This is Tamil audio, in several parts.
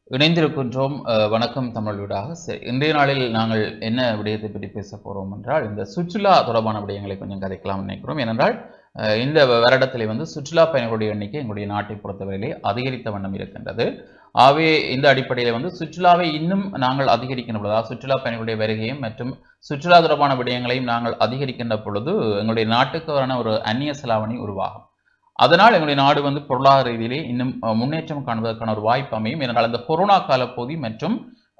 இணைந்திருக்கின்றோம். வணக்கம் தமிழூடாக. இன்றைய நாளில் நாங்கள் என்ன விடயத்தை பற்றி பேச போறோம் என்றால், இந்த சுற்றுலா தொடர்பான விடயங்களை கொஞ்சம் கதைக்கலாம் நினைக்கிறோம். ஏனென்றால் இந்த வருடத்திலே சுற்றுலா பயணிகளுடைய எண்ணிக்கை எங்களுடைய நாட்டை பொறுத்தவரையிலே அதிகரித்த வண்ணம் இருக்கின்றது. ஆகவே இந்த அடிப்படையில் சுற்றுலாவை இன்னும் நாங்கள் அதிகரிக்கின்ற பொழுது, சுற்றுலா பயணிகளுடைய வருகையும் மற்றும் சுற்றுலா தொடர்பான விடயங்களையும் நாங்கள் அதிகரிக்கின்ற பொழுது எங்களுடைய நாட்டுக்கான ஒரு அந்நிய செலாவணி உருவாகும். அதனால் எங்களுடைய நாடு பொருளாதார ரீதியிலே இன்னும் முன்னேற்றம் காணுவதற்கான ஒரு வாய்ப்பு அமையும். ஏனென்றால் அந்த கொரோனா காலப்பகுதி மற்றும்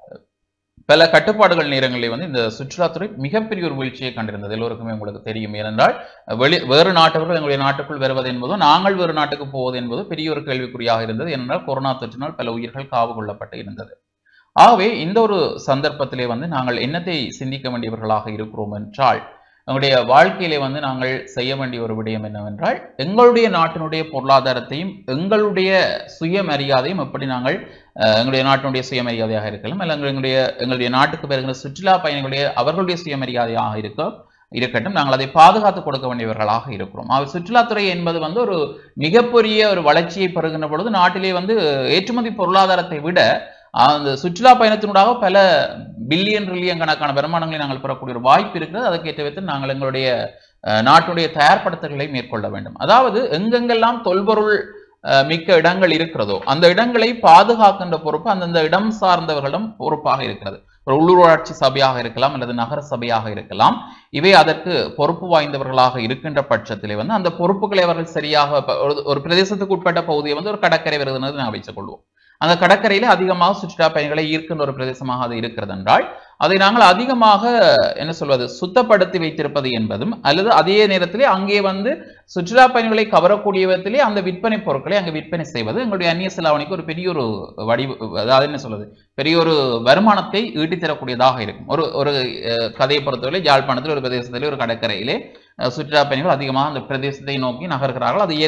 பல கட்டுப்பாடுகள் நேரங்களிலே இந்த சுற்றுலாத்துறை மிகப்பெரிய ஒரு வீழ்ச்சியை கண்டிருந்தது. எல்லோருக்குமே உங்களுக்கு தெரியும். ஏனென்றால் வேறு நாட்டவர்கள் எங்களுடைய நாட்டுக்குள் வருவது என்பதோ நாங்கள் வேறு நாட்டுக்கு போவது என்பதோ பெரிய ஒரு கேள்விக்குறியாக இருந்தது. ஏனென்றால் கொரோனா தொற்றினால் பல உயிர்கள் காவு கொள்ளப்பட்டு இருந்தது. ஆகவே இந்த ஒரு சந்தர்ப்பத்திலே நாங்கள் என்னத்தை சிந்திக்க வேண்டியவர்களாக இருக்கிறோம் என்றால், எங்களுடைய வாழ்க்கையிலே நாங்கள் செய்ய வேண்டிய ஒரு விடயம் என்னவென்றால், எங்களுடைய நாட்டினுடைய பொருளாதாரத்தையும் எங்களுடைய சுயமரியாதையும் எப்படி நாங்கள் எங்களுடைய நாட்டினுடைய சுயமரியாதையாக இருக்கலாம், அல்ல எங்களுடைய நாட்டுக்கு வருகிற சுற்றுலா பயணிகளுடைய அவர்களுடைய சுயமரியாதையாக இருக்கட்டும், நாங்கள் அதை பாதுகாத்து கொடுக்க வேண்டியவர்களாக இருக்கிறோம். சுற்றுலாத்துறை என்பது ஒரு மிகப்பெரிய ஒரு வளர்ச்சியை பெறுகின்ற பொழுது நாட்டிலே ஏற்றுமதி பொருளாதாரத்தை விட அந்த சுற்றுலா பயணத்தினூடாக பல பில்லியன் ட்ரில்லியன் கணக்கான வருமானங்களை நாங்கள் பெறக்கூடிய ஒரு வாய்ப்பு இருக்கிறது. அதற்கேற்ற விதத்தில் நாங்கள் எங்களுடைய நாட்டுடைய தயார்படுத்தல்களை மேற்கொள்ள வேண்டும். அதாவது எங்கெங்கெல்லாம் தொல்பொருள் மிக்க இடங்கள் இருக்கிறதோ அந்த இடங்களை பாதுகாக்கின்ற பொறுப்பு அந்தந்த இடம் சார்ந்தவர்களிடம் பொறுப்பாக இருக்கிறது. ஒரு உள்ளூராட்சி சபையாக இருக்கலாம் அல்லது நகர சபையாக இருக்கலாம். இவை அதற்கு பொறுப்பு வாய்ந்தவர்களாக இருக்கின்ற பட்சத்திலே அந்த பொறுப்புகளை அவர்கள் சரியாக ஒரு பிரதேசத்துக்கு உட்பட்ட பகுதியை ஒரு கடற்கரை வருகிறது நாங்கள் வைத்துக் கொள்வோம். அந்த கடற்கரையில அதிகமாக சுற்றுலா பயணிகளை ஈர்க்கின்ற ஒரு பிரதேசமாக அது இருக்கிறது என்றால், அதை நாங்கள் அதிகமாக என்ன சொல்வது சுத்தப்படுத்தி வைத்திருப்பது என்பதும், அல்லது அதே நேரத்திலே அங்கே சுற்றுலா பயணிகளை கவரக்கூடிய விதத்திலே அந்த விற்பனை பொருட்களை அங்கே விற்பனை செய்வது எங்களுடைய அந்நிய செலாவணிக்கு ஒரு பெரிய ஒரு அதாவது என்ன சொல்வது பெரிய ஒரு வருமானத்தை ஈட்டித்தரக்கூடியதாக இருக்கும். ஒரு கதையை பொறுத்தவரை யாழ்ப்பாணத்தில் ஒரு பிரதேசத்திலே ஒரு கடற்கரையிலே சுற்றுலா பயணிகள் அதிகமாக அந்த பிரதேசத்தை நோக்கி நகர்கிறார்கள். அது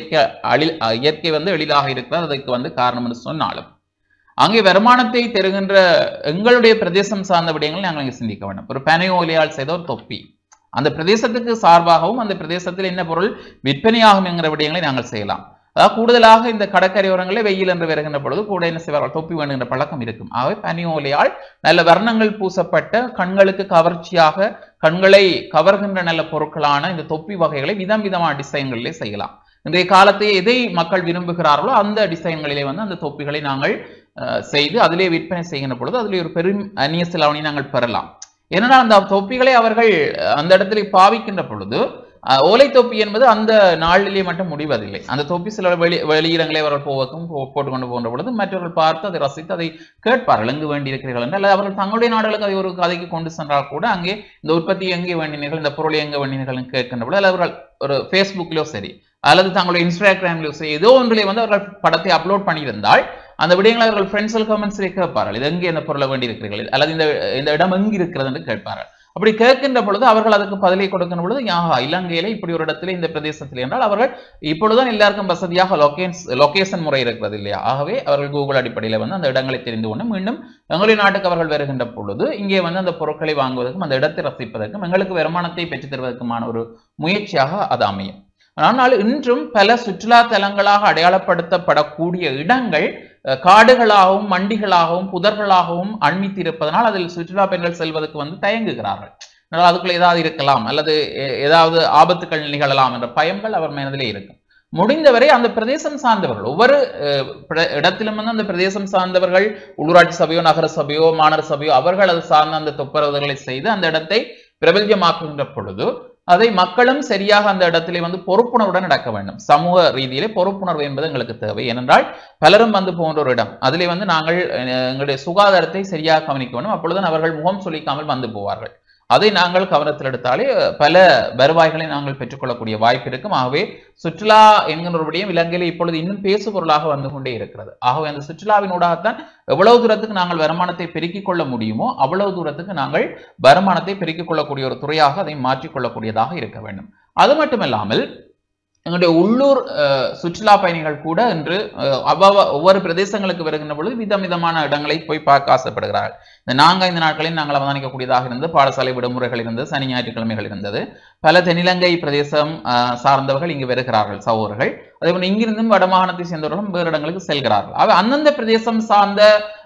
இயற்கை எளிதாக இருக்கிறது. அதற்கு காரணம் என்று சொன்னாலும் அங்கே வருமானத்தை தருகின்ற எங்களுடைய பிரதேசம் சார்ந்த விடயங்களை நாங்கள் இங்கே சிந்திக்க வேண்டும். ஒரு பனையோலையால் செய்த ஒரு தொப்பி அந்த பிரதேசத்துக்கு சார்பாகவும் அந்த பிரதேசத்தில் என்ன பொருள் விற்பனையாகும் என்கிற விடயங்களை நாங்கள் செய்யலாம். அதாவது கூடுதலாக இந்த கடற்கரையோரங்களே வெயில் என்று வருகின்ற பொழுது கூட என்ன செய்வார்கள், தொப்பி வேணுகின்ற பழக்கம் இருக்கும். ஆகவே பனியோலையால் நல்ல வர்ணங்கள் பூசப்பட்ட கண்களுக்கு கவர்ச்சியாக கண்களை கவர்கின்ற நல்ல பொருட்களான இந்த தொப்பி வகைகளை விதம் விதமான டிசைன்களிலே செய்யலாம். இன்றைய காலத்தை எதை மக்கள் விரும்புகிறார்களோ அந்த டிசைன்களிலே அந்த தொப்பிகளை நாங்கள் செய்து அதிலே விற்பனை செய்கின்ற பொழுது அதிலே ஒரு பெரும் அந்நிய செலாவணியை நாங்கள் பெறலாம். ஏன்னா அந்த தொப்பிகளை அவர்கள் அந்த இடத்துல பாவிக்கின்ற பொழுது ஓலை தொப்பி என்பது அந்த நாளிலே மட்டும் முடிவதில்லை. அந்த தொப்பி சில வெளியிடங்களை அவர்கள் போட்டுக்கொண்டு போகின்ற பொழுது மற்றவர்கள் பார்த்து அதை ரசித்து அதை கேட்பார்கள், எங்கு வேண்டி இருக்கிறீர்கள் என்று. அல்லது அவர்கள் தங்களுடைய நாடுகளுக்கு அதை ஒரு கதைக்கு கொண்டு சென்றால் கூட அங்கே இந்த உற்பத்தி எங்கே வேண்டினீர்கள், இந்த பொருளை எங்கே வேண்டினீர்கள் கேட்கின்ற பொழுது அவர்கள் ஒரு ஃபேஸ்புக்லயோ சரி அல்லது தங்களுடைய இன்ஸ்டாகிராம்லயோ சரி ஏதோ ஒன்றிலே அவர்கள் படத்தை அப்லோட் பண்ணியிருந்தால் அந்த விடயங்களை அவர்கள் ஃப்ரெண்ட்ஸில் கமெண்ட்ஸிலே கேட்பார்கள், இது எங்கே இந்த பொருளை வேண்டி இருக்கிறீர்கள் அல்லது இந்த இடம் எங்கு இருக்கிறது என்று கேட்பார்கள். அப்படி கேட்கின்ற பொழுது அவர்கள் அதுக்கு பதிலை கொடுக்கின்ற பொழுது இலங்கையில இப்படி ஒரு இடத்துல இந்த பிரதேசத்தில் என்றால் அவர்கள் இப்பொழுதுதான் எல்லாருக்கும் வசதியாக லொகேஷன் முறை இருக்கிறது இல்லையா. ஆகவே அவர்கள் கூகுள் அடிப்படையில் அந்த இடங்களை தெரிந்து கொண்டு மீண்டும் எங்களுடைய நாட்டுக்கு அவர்கள் வருகின்ற பொழுது இங்கே அந்த பொருட்களை வாங்குவதற்கும் அந்த இடத்தை ரசிப்பதற்கும் எங்களுக்கு வருமானத்தை பெற்றுத் தருவதற்குமான ஒரு முயற்சியாக அது அமையும். ஆனால் இன்றும் பல சுற்றுலா தலங்களாக அடையாளப்படுத்தப்படக்கூடிய இடங்கள் காடுகளாகவும் மண்டிகளாகவும் புதர்களாகவும் அண்மித்திருப்பதனால் அதில் சுற்றுலா பயணிகள் செல்வதற்கு தயங்குகிறார்கள். அதுக்குள்ள ஏதாவது இருக்கலாம் அல்லது ஏதாவது ஆபத்துக்கள் நிகழலாம் என்ற பயங்கள் அவர் மனதிலே இருக்கும். முடிந்தவரை அந்த பிரதேசம் சார்ந்தவர்கள் ஒவ்வொரு இடத்திலும் அந்த பிரதேசம் சார்ந்தவர்கள் உள்ளூராட்சி சபையோ நகர சபையோ மாநகர சபையோ அவர்கள் அது சார்ந்த அந்த தொப்பரவுகளை செய்து அந்த இடத்தை பிரபல்யமாக்குகின்ற பொழுது அதை மக்களும் சரியாக அந்த இடத்திலே பொறுப்புணர்வுடன் நடக்க வேண்டும். சமூக ரீதியிலே பொறுப்புணர்வு என்பது எங்களுக்கு தேவை. ஏனென்றால் பலரும் போன்ற ஒரு இடம் அதிலே நாங்கள் எங்களுடைய சுகாதாரத்தை சரியாக கவனிக்க வேண்டும். அப்பொழுதுதான் அவர்கள் முகம் சொல்லிக்காமல் போவார்கள். அதை நாங்கள் கவனத்தில் எடுத்தாலே பல வருவாய்களை நாங்கள் பெற்றுக்கொள்ளக்கூடிய வாய்ப்பு இருக்கும். ஆகவே சுற்றுலா என்கின்ற ஒரு விடயம் இலங்கையில இப்பொழுது இன்னும் பேசு பொருளாக வந்து கொண்டே இருக்கிறது. ஆகவே அந்த சுற்றுலாவினூடாகத்தான் எவ்வளவு தூரத்துக்கு நாங்கள் வருமானத்தை பெருக்கிக் கொள்ள முடியுமோ அவ்வளவு தூரத்துக்கு நாங்கள் வருமானத்தை பெருக்கிக் கொள்ளக்கூடிய ஒரு துறையாக அதை மாற்றிக்கொள்ளக்கூடியதாக இருக்க வேண்டும். அது மட்டுமல்லாமல் எங்களுடைய உள்ளூர் சுற்றுலா பயணிகள் கூட இன்று ஒவ்வொரு பிரதேசங்களுக்கு வருகின்ற பொழுது விதவிதமான இடங்களை போய் பார்க்க ஆசைப்படுகிறார்கள். இந்த நாட்களில் நாங்கள் அவதானிக்கக்கூடியதாக இருந்தது பாடசாலை விடுமுறைகள் இருந்தது, சனி ஞாயிற்றுக்கிழமைகள் இருந்தது. பல தென்னிலங்கை பிரதேசம் சார்ந்தவர்கள் இங்கு வருகிறார்கள் சகோதரர்கள். அதே போல இங்கிருந்தும் வடமாகாணத்தை சேர்ந்தவர்களும் வேறு இடங்களுக்கு செல்கிறார்கள். அந்தந்த பிரதேசம் சார்ந்த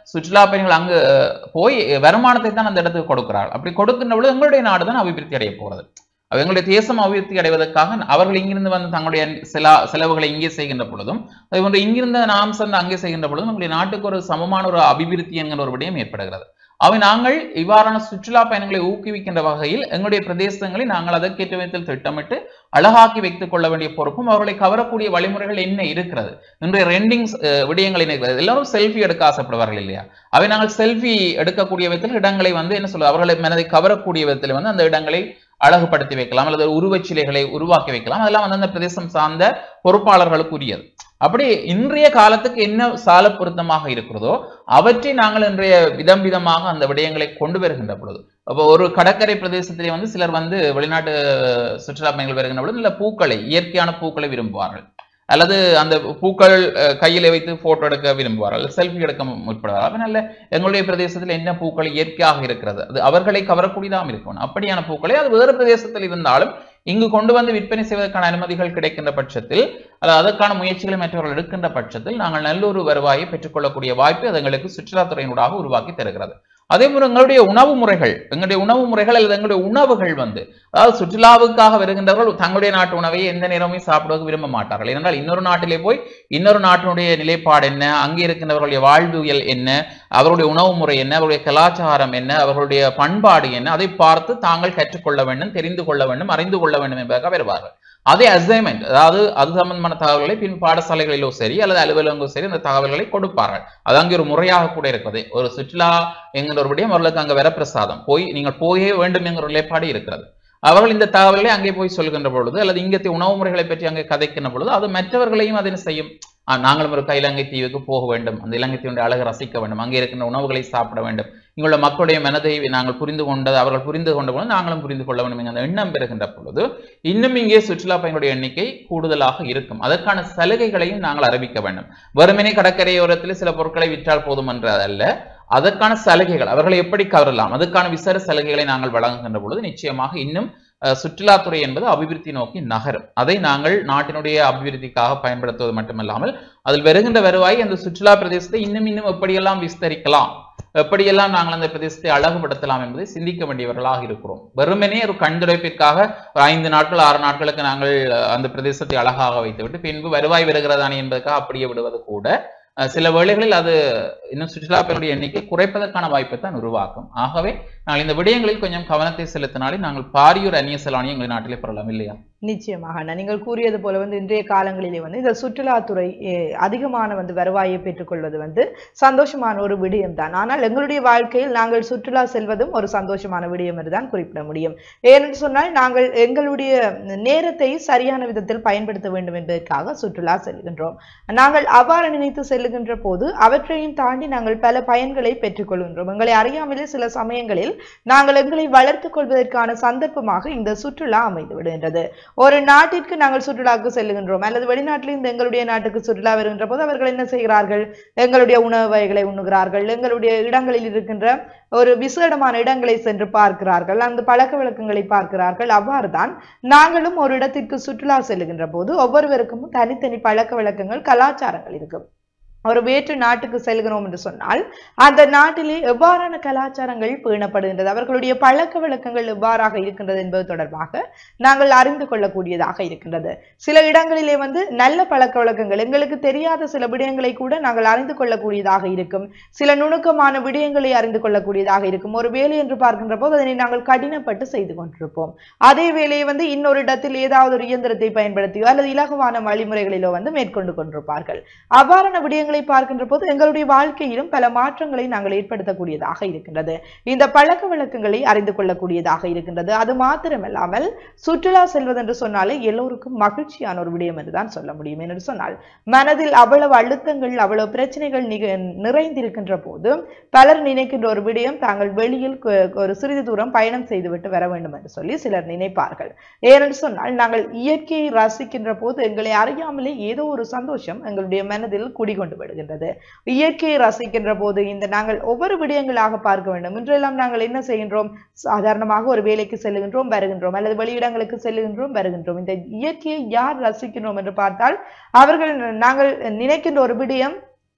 சுற்றுலா பயணிகள் அங்கு போய் வருமானத்தை தான் அந்த இடத்துக்கு கொடுக்கிறார்கள். அப்படி கொடுக்கின்ற பொழுது எங்களுடைய நாடு தான் அபிவிருத்தி அடைய போகிறது. எங்களுடைய தேசம் அபிவிருத்தி அடைவதற்காக அவர்கள் இங்கிருந்து வந்து தங்களுடைய செலவுகளை இங்கே செய்கின்ற பொழுதும், அதே போன்று இங்கிருந்து நாம் சென்று அங்கே செய்கின்ற பொழுதும் எங்களுடைய நாட்டுக்கு ஒரு சமமான ஒரு அபிவிருத்தி என்கிற ஒரு விடயம் ஏற்படுகிறது. அவை நாங்கள் இவ்வாறான சுற்றுலா பயணங்களை ஊக்குவிக்கின்ற வகையில் எங்களுடைய பிரதேசங்களை நாங்கள் அதற்கேற்ற விதத்தில் திட்டமிட்டு அழகாக்கி வைத்துக் கொள்ள வேண்டிய பொறுப்பும் அவர்களை கவரக்கூடிய வழிமுறைகள் என்ன இருக்கிறது. இன்றைய ரெண்டிங் விடயங்கள் என்ன இருக்கிறது. எல்லாரும் செல்ஃபி எடுக்க ஆசைப்படுவார்கள் இல்லையா? அவை நாங்கள் செல்ஃபி எடுக்கக்கூடிய விதத்தில் இடங்களை வந்து என்ன சொல்ல அவர்களை மனதை கவரக்கூடிய விதத்தில் வந்து அந்த இடங்களை அழகுபடுத்தி வைக்கலாம், அல்லது உருவச்சிலைகளை உருவாக்கி வைக்கலாம். அதெல்லாம் வந்து அந்த பிரதேசம் சார்ந்த பொறுப்பாளர்களுக்கு உரியது. அப்படி இன்றைய காலத்துக்கு என்ன சால பொருத்தமாக இருக்கிறதோ அவற்றை நாங்கள் இன்றைய விதமாக அந்த விடயங்களை கொண்டு வருகின்ற பொழுது, அப்போ ஒரு கடற்கரை பிரதேசத்திலே வந்து சிலர் வந்து வெளிநாட்டு சுற்றுலா பயணிகள் வருகின்ற பொழுது இல்ல பூக்களை, இயற்கையான பூக்களை விரும்புவார்கள், அல்லது அந்த பூக்கள் கையில வைத்து போட்டோ எடுக்க விரும்புவார்கள், செல்ஃபி எடுக்க முற்படுவார்கள். அதனால எங்களுடைய பிரதேசத்தில் என்ன பூக்கள் இயற்கையாக இருக்கிறது, அது அவர்களை கவரக்கூடியதாக இருக்கணும். அப்படியான பூக்களை அது வேறு பிரதேசத்தில் இருந்தாலும் இங்கு கொண்டு வந்து விற்பனை செய்வதற்கான அனுமதிகள் கிடைக்கின்ற பட்சத்தில், அதற்கான முயற்சிகளை மற்றவர்கள் எடுக்கின்ற பட்சத்தில் நாங்கள் நல்லொரு வருவாயை பெற்றுக்கொள்ளக்கூடிய வாய்ப்பு அது எங்களுக்கு சுற்றுலாத்துறையினூடாக உருவாக்கி தருகிறது. அதே போல எங்களுடைய உணவு முறைகள் அல்லது எங்களுடைய உணவுகள் வந்து, அதாவது சுற்றுலாவுக்காக வருகின்றவர்கள் தங்களுடைய நாட்டு உணவை எந்த நேரமும் சாப்பிடுவதற்கு விரும்ப மாட்டார்கள். ஏனென்றால் இன்னொரு நாட்டிலே போய் இன்னொரு நாட்டினுடைய நிலைப்பாடு என்ன, அங்கே இருக்கின்றவர்களுடைய வாழ்வியல் என்ன, அவருடைய உணவு முறை என்ன, அவருடைய கலாச்சாரம் என்ன, அவர்களுடைய பண்பாடு என்ன, அதை பார்த்து தாங்கள் கற்றுக்கொள்ள வேண்டும், தெரிந்து கொள்ள வேண்டும், அறிந்து கொள்ள வேண்டும் என்பதாக வருவார்கள். அதே அசைன்மெண்ட், அதாவது அது சம்பந்தமான தகவல்களை பின் பாடசாலைகளிலோ சரி அல்லது அலுவலகங்களோ சரி அந்த தகவல்களை கொடுப்பார்கள். அது அங்கே ஒரு முறையாக கூட இருக்கிறது. ஒரு சுற்றுலா என்கிற ஒரு விடயம் அவர்களுக்கு அங்கே வரப்பிரசாதம், நீங்கள் போயே வேண்டும் என்கிற நிலைப்பாடு இருக்கிறது. அவர்கள் இந்த தகவல்களை அங்கே போய் சொல்கின்ற பொழுது அல்லது இங்கத்தை உணவு முறைகளை பற்றி அங்கே கதைக்கின்ற பொழுது அது மற்றவர்களையும் அதனை செய்யும். நாங்களும் ஒரு இலங்கை தீவுக்கு போக வேண்டும், அந்த இலங்கை தீவுடைய அழகை ரசிக்க வேண்டும், அங்கே இருக்கின்ற உணவுகளை சாப்பிட வேண்டும், இங்குள்ள மக்களுடைய மனதை நாங்கள் புரிந்து கொண்டது அவர்கள் புரிந்து கொண்ட பொழுது நாங்களும் புரிந்து கொள்ள வேண்டும் என்ற எண்ணம் பெறுகின்ற பொழுது இன்னும் இங்கே சுற்றுலா பயணிகளுடைய எண்ணிக்கை கூடுதலாக இருக்கும். அதற்கான சலுகைகளையும் நாங்கள் அறிவிக்க வேண்டும். வெறுமனே கடற்கரையோரத்தில் சில பொருட்களை விற்றால் போதும் என்றதல்ல, அதற்கான சலுகைகள் அவர்களை எப்படி கவரலாம், அதற்கான விசேட சலுகைகளை நாங்கள் வழங்குகின்ற பொழுது நிச்சயமாக இன்னும் சுற்றுலாத்துறை என்பது அபிவிருத்தி நோக்கி நகரும். அதை நாங்கள் நாட்டினுடைய அபிவிருத்திக்காக பயன்படுத்துவது மட்டுமல்லாமல் அதில் வருகின்ற வருவாய் அந்த சுற்றுலா பிரதேசத்தை இன்னும் எப்படியெல்லாம் விஸ்தரிக்கலாம், எப்படியெல்லாம் நாங்கள் அந்த பிரதேசத்தை அழகுபடுத்தலாம் என்பதை சிந்திக்க வேண்டியவர்களாக இருக்கிறோம். வெறுமனே ஒரு கண்துடைப்பிற்காக 5 நாட்கள் 6 நாட்களுக்கு நாங்கள் அந்த பிரதேசத்தை அழகாக வைத்துவிட்டு பின்பு வருவாய் வருகிறதானே என்பதற்காக அப்படியே விடுவது கூட சில வேளைகளில் அது இன்னும் சுற்றுலா பயணிகளுடைய எண்ணிக்கை குறைப்பதற்கான வாய்ப்பை தான் உருவாக்கும். ஆகவே நாங்கள் இந்த விடயங்களில் கொஞ்சம் கவனத்தை செலுத்தினாலே நாங்கள் பாரியூர் அந்நிய செலாவணியை எங்கள் நாட்டிலே பெறலாம் இல்லையா? நிச்சயமாக நீங்கள் கூறியது போல இன்றைய காலங்களிலே இந்த சுற்றுலாத்துறை அதிகமான வருவாயை பெற்றுக்கொள்வது சந்தோஷமான ஒரு விடயம் தான். ஆனால் எங்களுடைய வாழ்க்கையில் நாங்கள் சுற்றுலா செல்வதும் ஒரு சந்தோஷமான விடயம் என்றுதான் குறிப்பிட முடியும். ஏனென்று சொன்னால் நாங்கள் எங்களுடைய நேரத்தை சரியான விதத்தில் பயன்படுத்த வேண்டும் என்பதற்காக சுற்றுலா செல்கின்றோம். நாங்கள் அவ்வாறு நினைத்து செல்லுகின்ற போது அவற்றையும் தாண்டி நாங்கள் பல பயன்களை பெற்றுக்கொள்கின்றோம். எங்களை அறியாமலே சில சமயங்களில் நாங்கள் எங்களை வளர்த்துக் கொள்வதற்கான சந்தர்ப்பமாக இந்த சுற்றுலா அமைந்து விடுகின்றது. ஒரு நாட்டிற்கு நாங்கள் சுற்றுலாவுக்கு செல்லுகின்றோம் அல்லது வெளிநாட்டிலிருந்து எங்களுடைய நாட்டுக்கு சுற்றுலா வருகின்ற போது அவர்கள் என்ன செய்கிறார்கள், எங்களுடைய உணவு வகைகளை உண்ணுகிறார்கள், எங்களுடைய இடங்களில் இருக்கின்ற ஒரு விசேடமான இடங்களை சென்று பார்க்கிறார்கள், அந்த பழக்க வழக்கங்களை பார்க்கிறார்கள். அவ்வாறுதான் நாங்களும் ஒரு இடத்திற்கு சுற்றுலா செல்லுகின்ற போது ஒவ்வொருவருக்கும் தனித்தனி பழக்க வழக்கங்கள் கலாச்சாரங்கள் இருக்கும். ஒரு வேற்று நாட்டுக்கு செல்கிறோம் என்று சொன்னால் அந்த நாட்டிலே எவ்வாறான கலாச்சாரங்கள் பேணப்படுகின்றது, அவர்களுடைய பழக்க வழக்கங்கள் எவ்வாறாக இருக்கின்றது என்பது தொடர்பாக நாங்கள் அறிந்து கொள்ளக்கூடியதாக இருக்கின்றது. சில இடங்களிலே நல்ல பழக்க வழக்கங்கள் எங்களுக்கு தெரியாத சில விடயங்களை கூட நாங்கள் அறிந்து கொள்ளக்கூடியதாக இருக்கும். சில நுணுக்கமான விடயங்களை அறிந்து கொள்ளக்கூடியதாக இருக்கும். ஒரு வேலை என்று பார்க்கின்ற போது அதனை நாங்கள் கடினப்பட்டு செய்து கொண்டிருப்போம். அதே வேலையை இன்னொரு இடத்தில் ஏதாவது ஒரு இயந்திரத்தை பயன்படுத்தியோ அல்லது இலகுவான வழிமுறைகளிலோ மேற்கொண்டு கொண்டிருப்பார்கள். அவ்வாறான விடயங்களை பார்க்கின்ற போது எங்களுடைய வாழ்க்கையிலும் பல மாற்றங்களை நாங்கள் ஏற்படுத்தக்கூடியதாக இருக்கின்றது. இந்த பழக்க வழக்கங்களை அறிந்து கொள்ளக்கூடியதாக இருக்கின்றது. அது மாத்திரமல்லாமல் சுற்றுலா செல்வது என்று சொன்னாலே எல்லோருக்கும் மகிழ்ச்சியான ஒரு விடயம் என்றுதான் சொல்ல முடியும். என்று சொன்னால் மனதில் அவ்வளவு அழுத்தங்கள் அவ்வளவு பிரச்சனைகள் நிறைந்திருக்கின்ற போது பலர் நினைக்கின்ற ஒரு விடயம் தாங்கள் வெளியில் ஒரு சிறிது தூரம் பயணம் செய்துவிட்டு வர வேண்டும் என்று சொல்லி சிலர் நினைப்பார்கள். ஏனென்று சொன்னால் நாங்கள் இயற்கையை ரசிக்கின்ற போது எங்களை அறியாமலே ஏதோ ஒரு சந்தோஷம் எங்களுடைய மனதில் குடிகொண்டு விடுகின்றது. இயற்கையை ரசிக்கின்ற போது நாங்கள் ஒவ்வொரு விடயங்களாக பார்க்க வேண்டும். இன்றெல்லாம் நாங்கள் என்ன செய்கின்றோம், சாதாரணமாக ஒரு வேலைக்கு செல்லுகின்றோம் வருகின்றோம் அல்லது வெளியிடங்களுக்கு செல்லுகின்றோம் வருகின்றோம். இந்த இயற்கையை யார் ரசிக்கின்றோம் என்று பார்த்தால் அவர்கள் நாங்கள் நினைக்கின்ற ஒரு விடயம்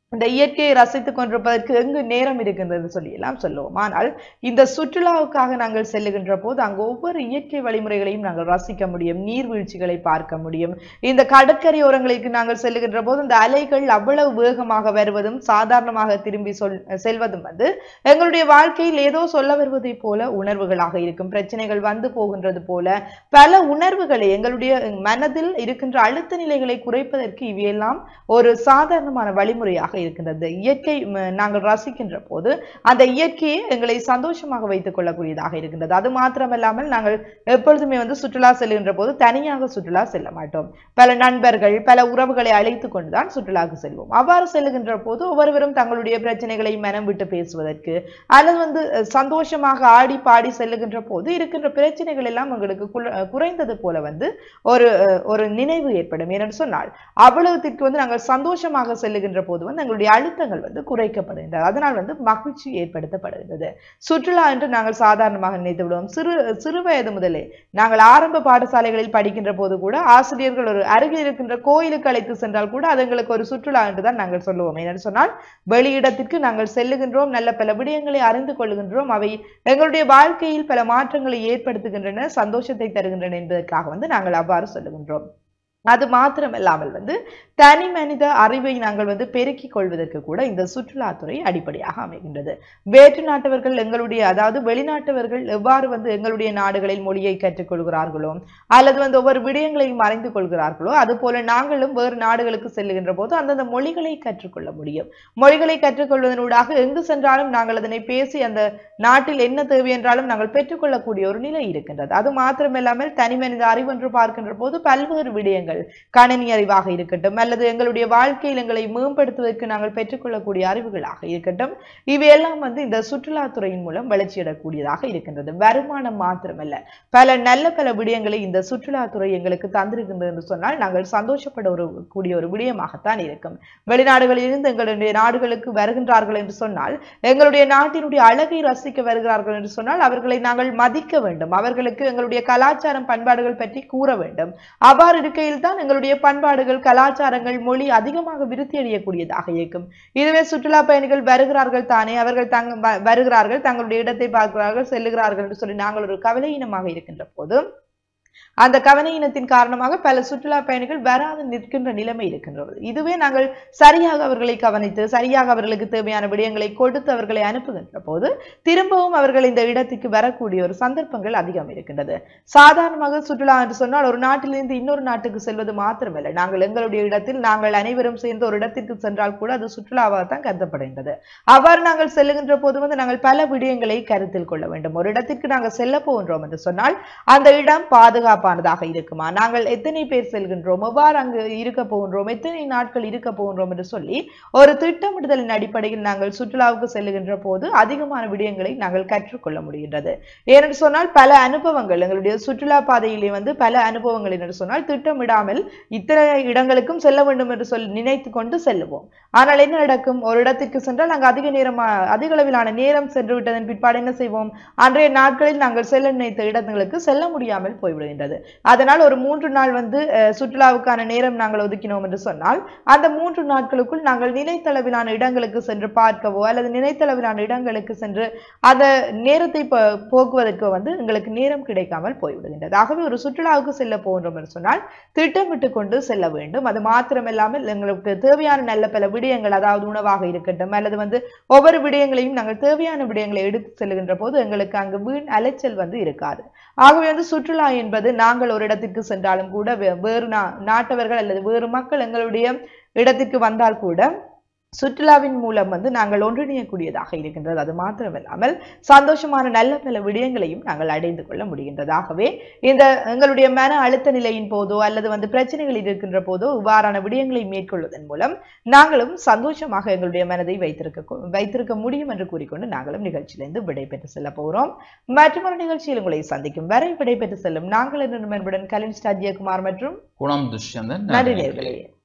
இந்த இயற்கையை ரசித்துக் கொண்டிருப்பதற்கு எங்கு நேரம் இருக்கின்றது சொல்லி எல்லாம் சொல்லுவோம். ஆனால் இந்த சுற்றுலாவுக்காக நாங்கள் செல்லுகின்ற போது அங்கு ஒவ்வொரு இயற்கை வழிமுறைகளையும் நாங்கள் ரசிக்க முடியும், நீர்வீழ்ச்சிகளை பார்க்க முடியும். இந்த கடற்கரையோரங்களுக்கு நாங்கள் செல்லுகின்ற போது இந்த அலைகள் அவ்வளவு வேகமாக வருவதும் சாதாரணமாக திரும்பி செல்வதும் வந்து எங்களுடைய வாழ்க்கையில் ஏதோ சொல்ல வருவதை போல உணர்வுகளாக இருக்கும். பிரச்சனைகள் வந்து போகின்றது போல பல உணர்வுகளை எங்களுடைய மனதில் இருக்கின்ற அழுத்த நிலைகளை குறைப்பதற்கு இவையெல்லாம் ஒரு சாதாரணமான வழிமுறையாக இருக்கின்றது. இயற்கை நாங்கள் ரசிக்கின்ற போது அந்த இயற்கையை எங்களை சந்தோஷமாக வைத்துக் கொள்ளக்கூடியதாக இருக்கின்றது. அது மாத்திரமல்லாமல் நாங்கள் எப்பொழுதுமே வந்து சுற்றுலா செல்கின்ற போது தனியாக சுற்றுலா செல்ல மாட்டோம். பல நண்பர்கள் பல உறவுகளை அழைத்துக் கொண்டுதான் சுற்றுலாவுக்கு செல்வோம். அவ்வாறு செல்லுகின்ற போது ஒவ்வொருவரும் தங்களுடைய பிரச்சனைகளை மனம் விட்டு பேசுவதற்கு அல்லது வந்து சந்தோஷமாக ஆடி பாடி செல்லுகின்ற போது இருக்கின்ற பிரச்சனைகள் எல்லாம் எங்களுக்கு குறைந்தது போல வந்து ஒரு நினைவு ஏற்படும். ஏனென்று சொன்னால் அவ்வளவுத்திற்கு வந்து நாங்கள் சந்தோஷமாக செல்லுகின்ற போது வந்து எங்களுடைய அழுத்தங்கள் வந்து குறைக்கப்படுகின்றது. அதனால் வந்து மகிழ்ச்சி ஏற்படுத்தப்படுகிறது. சுற்றுலா என்று நாங்கள் சாதாரணமாக நினைத்து விடுவோம். சிறு வயது முதலே நாங்கள் ஆரம்ப பாடசாலைகளில் படிக்கின்ற போது கூட ஆசிரியர்கள் ஒரு அருகில் இருக்கின்ற கோயிலுக்கு அழைத்து சென்றால் கூட அது எங்களுக்கு ஒரு சுற்றுலா என்றுதான் நாங்கள் சொல்லுவோம். ஏனென்று சொன்னால் வெளியிடத்திற்கு நாங்கள் செல்லுகின்றோம், நல்ல பல விடயங்களை அறிந்து கொள்ளுகின்றோம், அவை எங்களுடைய வாழ்க்கையில் பல மாற்றங்களை ஏற்படுத்துகின்றன, சந்தோஷத்தை தருகின்றன என்பதற்காக வந்து நாங்கள் அவ்வாறு சொல்லுகின்றோம். அது மாத்திரமல்லாமல் வந்து தனி மனித அறிவை நாங்கள் வந்து பெருக்கிக் கொள்வதற்கு கூட இந்த சுற்றுலாத்துறை அடிப்படையாக அமைகின்றது. வேற்று நாட்டவர்கள் எங்களுடைய அதாவது வெளிநாட்டவர்கள் எவ்வாறு வந்து எங்களுடைய நாடுகளில் மொழியை கற்றுக்கொள்கிறார்களோ அல்லது வந்து ஒவ்வொரு விடயங்களையும் அறிந்து கொள்கிறார்களோ அது போல நாங்களும் வேறு நாடுகளுக்கு செல்லுகின்ற போது அந்தந்த மொழிகளை கற்றுக்கொள்ள முடியும். மொழிகளை கற்றுக்கொள்வதனூடாக எங்கு சென்றாலும் நாங்கள் அதனை பேசி அந்த நாட்டில் என்ன தேவை என்றாலும் நாங்கள் பெற்றுக்கொள்ளக்கூடிய ஒரு நிலை இருக்கின்றது. அது மாத்திரமில்லாமல் தனி மனித அறிவு என்று பார்க்கின்ற போது பல்வேறு விடயங்கள் கணினி அறிவாக இருக்கட்டும் அல்லது எங்களுடைய வாழ்க்கையில் எங்களை மேம்படுத்துவதற்கு நாங்கள் பெற்றுக்கொள்ளக்கூடிய அறிவுகளாக இருக்கட்டும், இவையெல்லாம் வந்து இந்த சுற்றுலாத்துறையின் மூலம் வளர்ச்சியிடக்கூடியதாக இருக்கின்றது. வருமானம் மாத்திரமல்ல, பல நல்ல விடயங்களை இந்த சுற்றுலாத்துறை எங்களுக்கு தந்திருக்கின்றது என்று சொன்னால் நாங்கள் சந்தோஷப்படக்கூடிய ஒரு விடயமாகத்தான் இருக்கும். வெளிநாடுகளில் இருந்து எங்களுடைய நாடுகளுக்கு வருகின்றார்கள் என்று சொன்னால், எங்களுடைய நாட்டினுடைய அழகை ரசிக்க வருகிறார்கள் என்று சொன்னால் அவர்களை நாங்கள் மதிக்க வேண்டும், அவர்களுக்கு எங்களுடைய கலாச்சாரம் பண்பாடுகள் பற்றி கூற வேண்டும். அவ்வாறு இருக்கையில் தான் எங்களுடைய பண்பாடுகள் கலாச்சாரங்கள் மொழி அதிகமாக விருத்தி அடையக்கூடியதாக இருக்கும். இதுவே சுற்றுலா பயணிகள் வருகிறார்கள் தானே, அவர்கள் வருகிறார்கள், தங்களுடைய இடத்தை பார்க்கிறார்கள், செல்லுகிறார்கள் என்று சொல்லி நாங்கள் ஒரு கவலையினமாக இருக்கின்ற போது அந்த கவனையினத்தின் காரணமாக பல சுற்றுலா பயணிகள் வராது நிற்கின்ற நிலைமை இருக்கின்றது. இதுவே நாங்கள் சரியாக அவர்களை கவனித்து சரியாக அவர்களுக்கு தேவையான விடயங்களை கொடுத்து அவர்களை அனுப்புகின்ற போது திரும்பவும் அவர்கள் இந்த இடத்துக்கு வரக்கூடிய ஒரு சந்தர்ப்பங்கள் அதிகம் இருக்கின்றது. சாதாரணமாக சுற்றுலா என்று சொன்னால் ஒரு நாட்டிலிருந்து இன்னொரு நாட்டுக்கு செல்வது மாத்திரமல்ல, நாங்கள் எங்களுடைய இடத்தில் நாங்கள் அனைவரும் சேர்ந்து ஒரு இடத்திற்கு சென்றால் கூட அது சுற்றுலாவாகத்தான் கருதப்படுகின்றது. அவ்வாறு நாங்கள் செல்லுகின்ற போது வந்து நாங்கள் பல விடயங்களை கருத்தில் கொள்ள வேண்டும். ஒரு இடத்திற்கு நாங்கள் செல்ல போகின்றோம் என்று சொன்னால் அந்த இடம் பாதுகாப்பானதாக இருக்குமா, நாங்கள் எத்தனை பேர் செல்கின்றோம், எவ்வாறு அங்கு இருக்க போகின்றோம், எத்தனை நாட்கள் இருக்க போகின்றோம் என்று சொல்லி ஒரு திட்டமிடுதலின் அடிப்படையில் நாங்கள் சுற்றுலாவுக்கு செல்லுகின்ற போது அதிகமான விடயங்களை நாங்கள் கற்றுக்கொள்ள முடிகின்றது. ஏனென்று சொன்னால் பல அனுபவங்கள் எங்களுடைய சுற்றுலா பாதையிலே வந்து பல அனுபவங்கள் என்று சொன்னால் திட்டமிடாமல் இத்தனை இடங்களுக்கும் செல்ல வேண்டும் என்று சொல்லி நினைத்து கொண்டு செல்லுவோம். ஆனால் என்ன நடக்கும், ஒரு இடத்திற்கு சென்றால் நாங்கள் அதிக அளவிலான நேரம் சென்று விட்டதன் பிற்பாடு என்ன செய்வோம், அன்றைய நாட்களில் நாங்கள் செல்ல நினைத்த இடங்களுக்கு செல்ல முடியாமல் போய்விடுகின்றது. அதனால் ஒரு 3 நாள் வந்து சுற்றுலாவுக்கான நேரம் நாங்கள் ஒதுக்கினோம் என்று சொன்னால் அந்த 3 நாட்களுக்குள் நாங்கள் நினைத்தளவிலான இடங்களுக்கு சென்று பார்க்கவோ அல்லது நினைத்தளவிலான இடங்களுக்கு சென்று அந்த நேரத்தை போக்குவதற்கு வந்து எங்களுக்கு நேரம் கிடைக்காமல் போய்விடுகின்றது. ஆகவே ஒரு சுற்றுலாவுக்கு செல்ல போகின்றோம் என்று சொன்னால் திட்டமிட்டு கொண்டு செல்ல வேண்டும். அது மாத்திரமில்லாமல் எங்களுக்கு தேவையான நல்ல பல விடயங்கள், அதாவது உணவாக இருக்கட்டும் அல்லது வந்து ஒவ்வொரு விடயங்களையும் நாங்கள் தேவையான விடயங்களை எடுத்து செல்கின்ற போது எங்களுக்கு அங்கு வீண் அலைச்சல் வந்து இருக்காது. ஆகவே வந்து சுற்றுலா என்பது நாங்கள் ஒரு இடத்திற்கு சென்றாலும் கூட வேறு நாட்டவர்கள் அல்லது வேறு மக்கள் எங்களுடைய இடத்திற்கு வந்தால் கூட சுற்றுலாவின் மூலம் வந்து நாங்கள் ஒன்றிணையக்கூடியதாக இருக்கின்றது. அது மாத்திரமில்லாமல் சந்தோஷமான நல்ல பல விடயங்களையும் நாங்கள் அடைந்து கொள்ள முடிகின்றது. ஆகவே இந்த எங்களுடைய மன அழுத்த நிலையின் போதோ அல்லது வந்து பிரச்சனைகள் இருக்கின்ற போதோ இவ்வாறான விடயங்களை மேற்கொள்வதன் மூலம் நாங்களும் சந்தோஷமாக எங்களுடைய மனதை வைத்திருக்க முடியும் என்று கூறிக்கொண்டு நாங்களும் நிகழ்ச்சியிலிருந்து விடைபெற்று செல்ல போகிறோம். மற்றொரு நிகழ்ச்சியில் உங்களை சந்திக்கும் வரை விடைபெற்று செல்லும் நாங்கள் என்று நண்பருடன் கலின் ஸ்டாஜியகுமார் மற்றும் குணம் துஷ்யந்தன். நன்றி நேயர்களே.